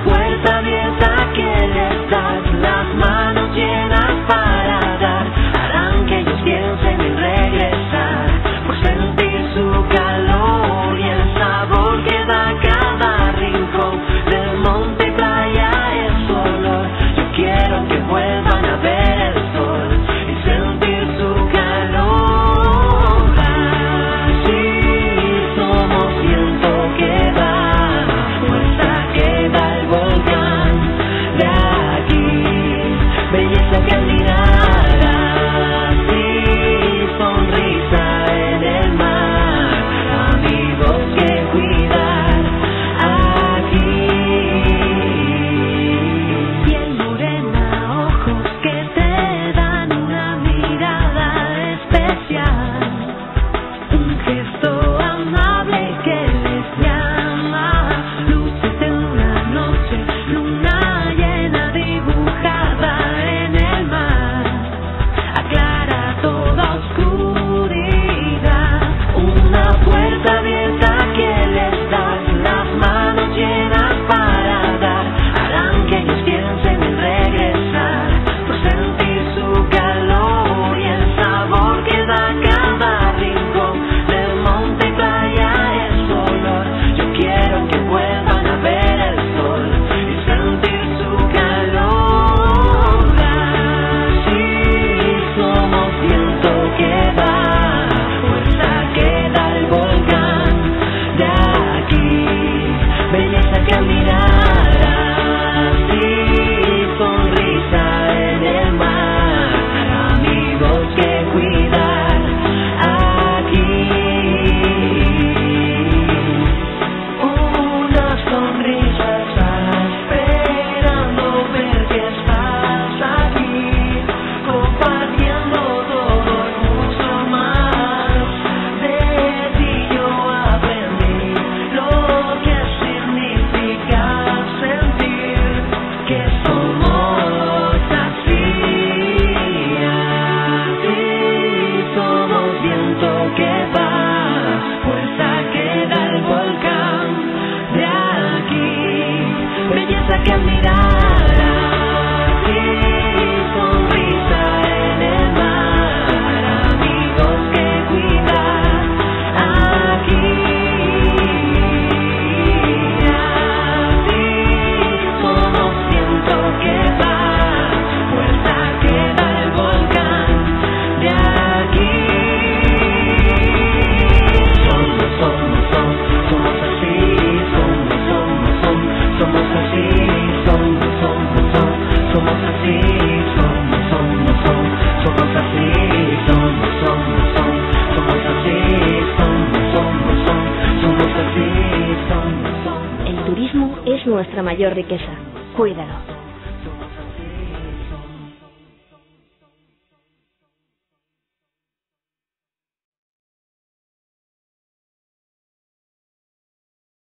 puerta abierta que les das, las manos llenas para dar, harán que ellos piensen en regresar, por sentir su calor y el sabor que da cada rincón del monte y playa, es su olor. Yo quiero que vuelvan a ver el sol y sentir su calor. Así somos viento que va, fuerza que da el volcán de aquí, belleza que admirar, así sonrisa en el mar, amigos que cuidar aquí. Piel morena, ojos que te dan una mirada especial, un gesto amable que les llama, luces de una noche, luna llena dibujada en el mar, aclara toda oscuridad, una puerta abierta que les das, las manos llenas para dar, harán que ellos piensen en regresar, por sentir su calor y el sabor que da cada rincón del monte y playa, es su olor. Yo quiero que vuelvan a ver el sol y sentir su calor. Así somos viento que va, fuerza que da el volcán de aquí, belleza que admirar, así sonrisa en el mar, amigos que cuidar aquí. Una sonrisa está esperando ver que estás aquí, compartiendo todo y mucho más. De ti yo aprendí lo que significa sentir que somos así. Así somos viento que va, fuerza que da el volcán de aquí, belleza que admirar, así sonrisa en el mar, amigos que cuidar aquí. Así somos viento que va, fuerza que da el volcán de aquí. Somos así, somos así, somos así, somos así, El turismo es nuestra mayor riqueza. Cuídalo.